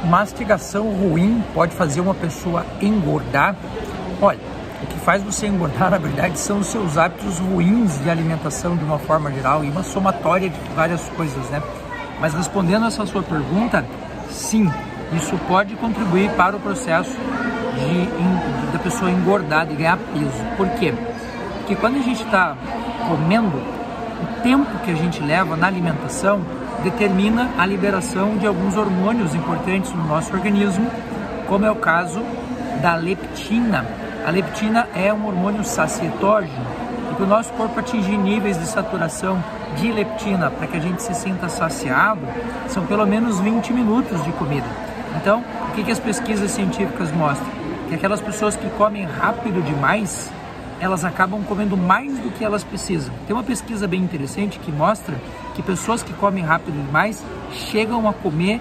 Mastigação ruim pode fazer uma pessoa engordar? Olha, o que faz você engordar, na verdade, são os seus hábitos ruins de alimentação de uma forma geral e uma somatória de várias coisas, né? Mas respondendo essa sua pergunta, sim, isso pode contribuir para o processo da pessoa engordar, de ganhar peso. Por quê? Porque quando a gente está comendo, o tempo que a gente leva na alimentação determina a liberação de alguns hormônios importantes no nosso organismo, como é o caso da leptina. A leptina é um hormônio sacietógeno e para o nosso corpo atingir níveis de saturação de leptina para que a gente se sinta saciado, são pelo menos 20 minutos de comida. Então, o que as pesquisas científicas mostram? Que aquelas pessoas que comem rápido demais, elas acabam comendo mais do que elas precisam. Tem uma pesquisa bem interessante que mostra que pessoas que comem rápido demais chegam a comer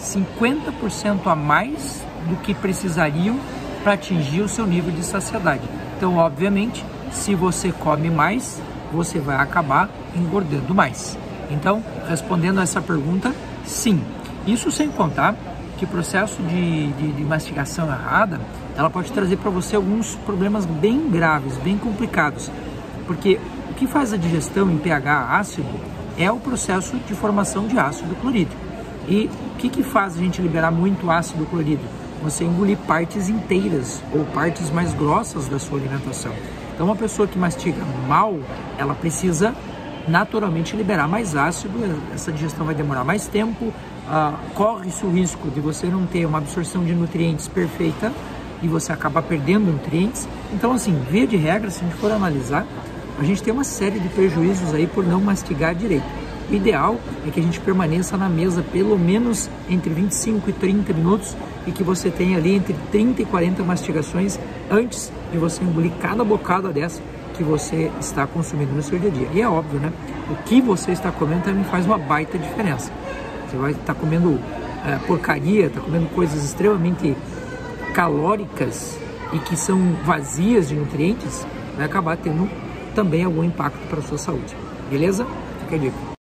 50% a mais do que precisariam para atingir o seu nível de saciedade. Então, obviamente, se você come mais, você vai acabar engordando mais. Então, respondendo a essa pergunta, sim. Isso sem contar que o processo de mastigação errada, ela pode trazer para você alguns problemas bem graves, bem complicados. Porque o que faz a digestão em pH ácido é o processo de formação de ácido clorídrico. E o que faz a gente liberar muito ácido clorídrico? Você engolir partes inteiras ou partes mais grossas da sua alimentação. Então, uma pessoa que mastiga mal, ela precisa naturalmente liberar mais ácido, essa digestão vai demorar mais tempo, corre-se o risco de você não ter uma absorção de nutrientes perfeita e você acaba perdendo nutrientes. Então, assim, via de regra, se a gente for analisar, a gente tem uma série de prejuízos aí por não mastigar direito. O ideal é que a gente permaneça na mesa pelo menos entre 25 e 30 minutos e que você tenha ali entre 30 e 40 mastigações antes de você engolir cada bocada dessa que você está consumindo no seu dia a dia. E é óbvio, né? O que você está comendo também faz uma baita diferença. Você vai estar comendo porcaria, está comendo coisas extremamente calóricas e que são vazias de nutrientes, vai acabar tendo também algum impacto para a sua saúde. Beleza? Fica a dica.